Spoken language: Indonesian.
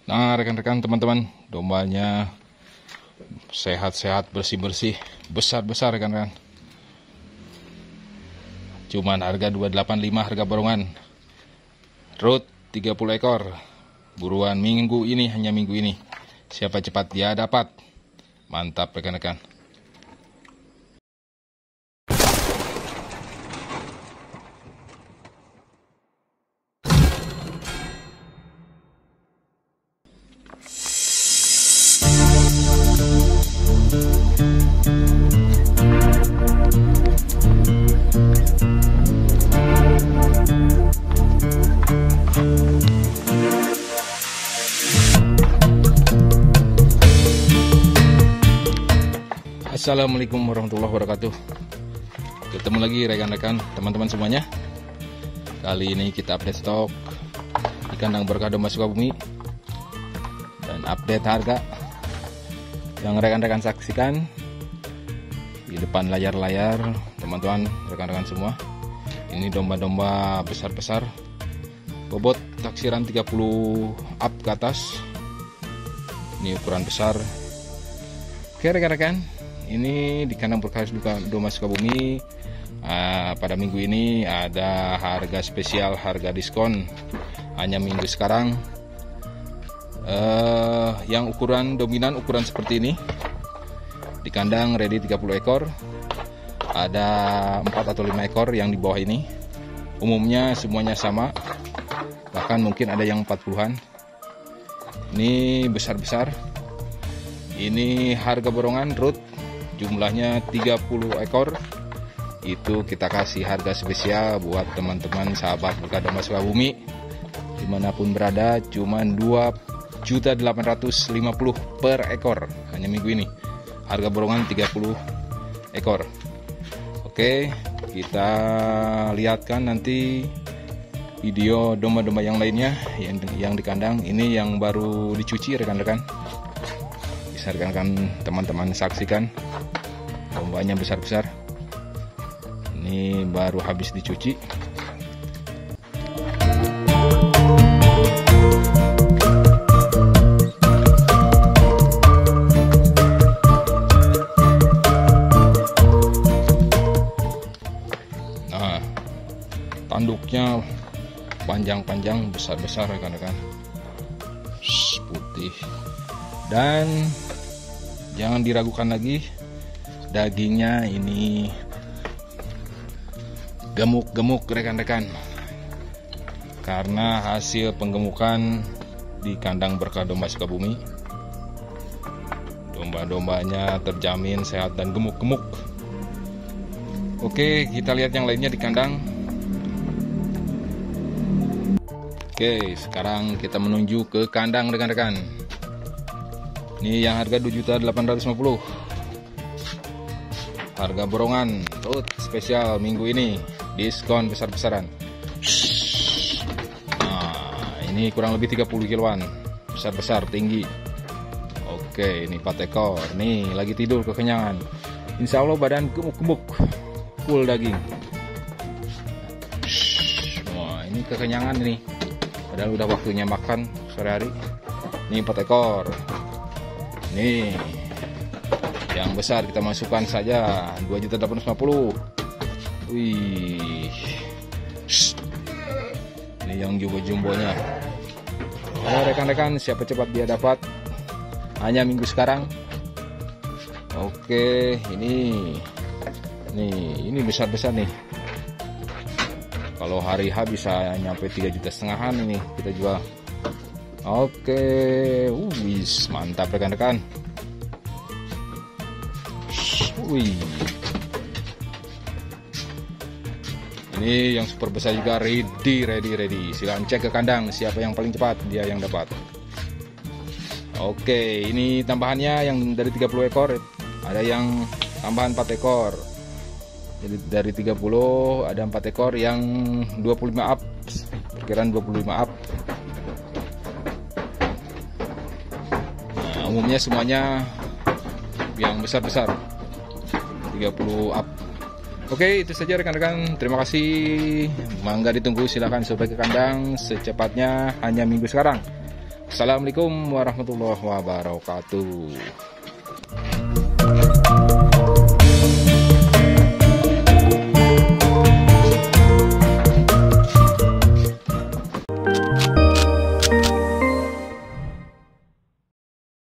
Nah, rekan-rekan, teman-teman, dombanya sehat-sehat, bersih-bersih, besar-besar rekan-rekan. Cuman harga 285 harga borongan. Root 30 ekor. Buruan minggu ini, hanya minggu ini. Siapa cepat dia dapat. Mantap rekan-rekan. Assalamualaikum warahmatullahi wabarakatuh. Ketemu lagi rekan-rekan, teman-teman semuanya. Kali ini kita update stok di kandang berkah domba Sukabumi dan update harga yang rekan-rekan saksikan di depan layar-layar, teman-teman, rekan-rekan semua. Ini domba-domba besar-besar, bobot taksiran 30 up ke atas. Ini ukuran besar. Oke rekan-rekan, ini di kandang berkah domba Sukabumi. Pada minggu ini ada harga spesial, harga diskon hanya minggu sekarang. Yang ukuran dominan ukuran seperti ini di kandang ready 30 ekor. Ada 4 atau 5 ekor yang di bawah ini. Umumnya semuanya sama, bahkan mungkin ada yang 40-an. Ini besar-besar. Ini harga borongan root, jumlahnya 30 ekor. Itu kita kasih harga spesial buat teman-teman sahabat berkah domba Sukabumi dimanapun berada, cuman 2.850.000 per ekor hanya minggu ini. Harga borongan 30 ekor. Oke, kita lihatkan nanti video domba-domba yang lainnya yang di kandang. Ini yang baru dicuci rekan-rekan. Bisa rekan-rekan teman-teman saksikan. Dombanya besar-besar. Ini baru habis dicuci. Nah, tanduknya panjang-panjang, besar-besar rekan-rekan. Putih. Dan jangan diragukan lagi, dagingnya ini gemuk-gemuk rekan-rekan, karena hasil penggemukan di kandang berkah domba Sukabumi. Domba-dombanya terjamin sehat dan gemuk-gemuk. Oke, kita lihat yang lainnya di kandang. Oke, sekarang kita menuju ke kandang rekan-rekan. Ini yang harga 2.850. Harga borongan root spesial minggu ini, diskon besar-besaran. Nah, ini kurang lebih 30 kiloan, besar-besar, tinggi. Oke, ini 4 ekor. Nih, lagi tidur kekenyangan. Insya Allah badan gemuk-gemuk, full daging. Wah, ini kekenyangan ini. Padahal udah waktunya makan sore hari. Ini 4 ekor. Nih, yang besar kita masukkan saja 2.850.000. Wih, ini yang jumbo-jumbonya. Rekan-rekan, siapa cepat dia dapat. Hanya minggu sekarang. Oke, ini besar-besar nih. Kalau hari H bisa nyampe 3,5 juta ini kita jual. Oke, wis mantap rekan-rekan. Wih, ini yang super besar juga, ready. Silahkan cek ke kandang, siapa yang paling cepat dia yang dapat. Oke, ini tambahannya yang dari 30 ekor, ada yang tambahan 4 ekor. Jadi dari 30 ada 4 ekor yang 25 up, perkiraan 25 up. Nah, umumnya semuanya yang besar-besar, 30 up. Oke, itu saja rekan-rekan. Terima kasih. Mangga ditunggu, silakan sampai ke kandang secepatnya, hanya minggu sekarang. Assalamualaikum warahmatullahi wabarakatuh.